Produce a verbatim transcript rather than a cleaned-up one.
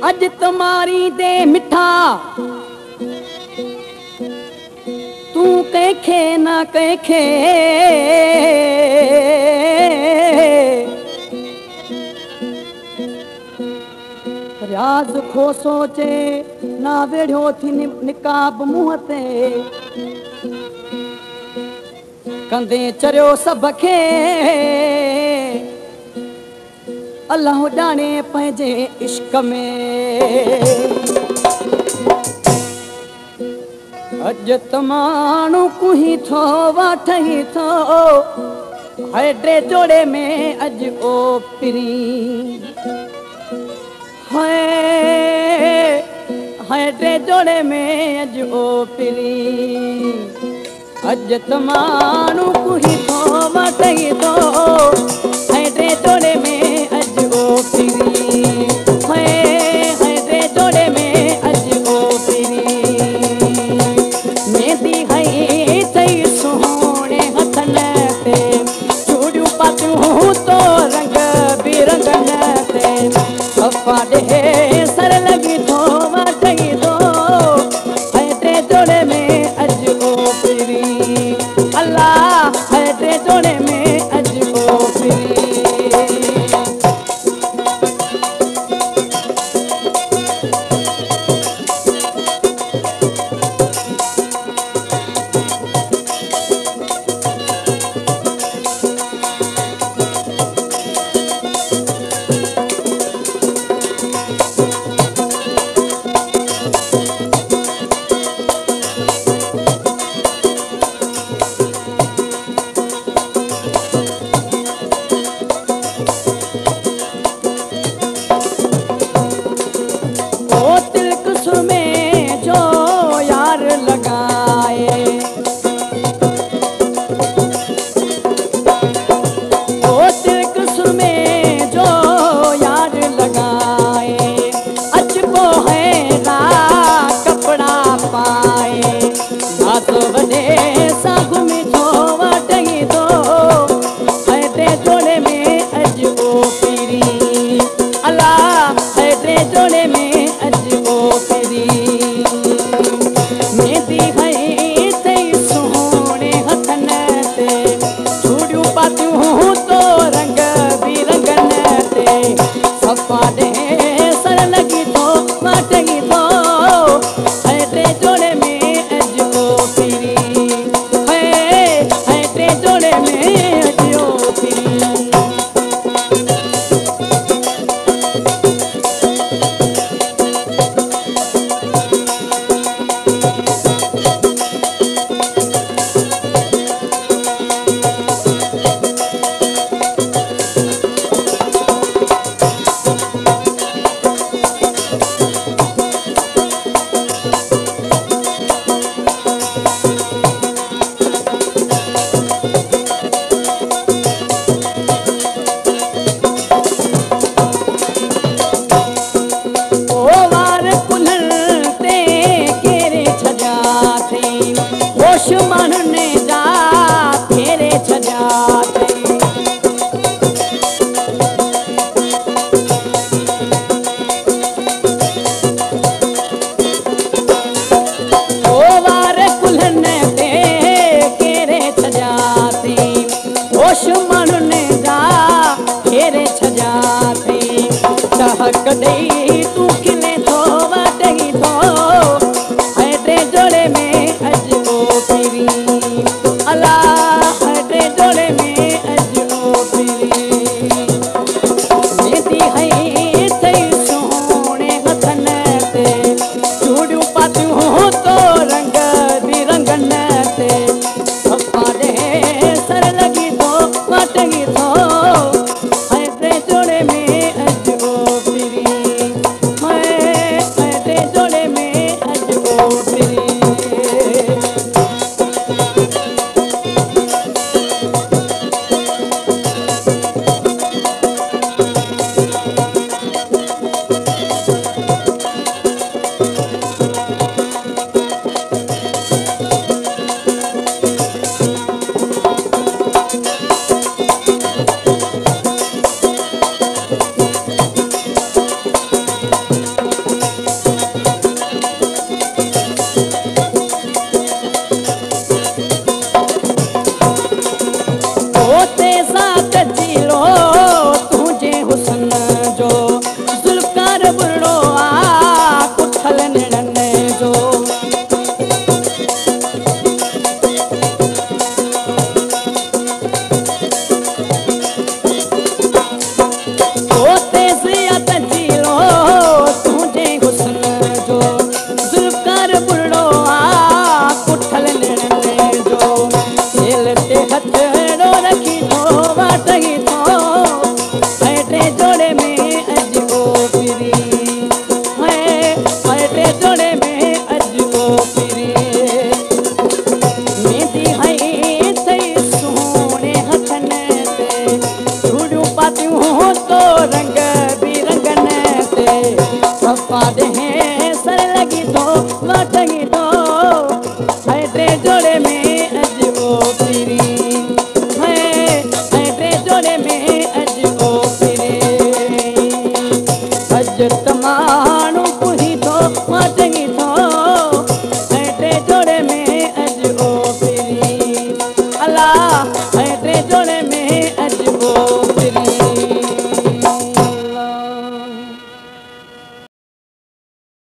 अज तुम्हारी दे मिठा तू कंखे ना कंखे राज खो सोचे ना वेढ़ो थी निकाब मुंह ते कंदे चरियो सब खे अल्लाह जाने पंहिंजे इश्क में अज तमाणू कुही थो वाठही थो हेडे जोड़े में अज ओ पिरी हेडे जोड़े में अज ओ पिरी अज तमाणू कुही थो वाठही थो हेडे जोड़े में अज ओ पिरी हेडे जोड़े में अज ओ पिरी मेहंदी है तई सोहणे हथन ते चूड़ियूं पातियूं तो रंग बिरंगन ते सफ़ा ॾे सर लॻी थो वाटई थो हेडे जोड़े में अज ओ पिरी अल्लाह हेडे जोड़े में अज ओ पिरी रा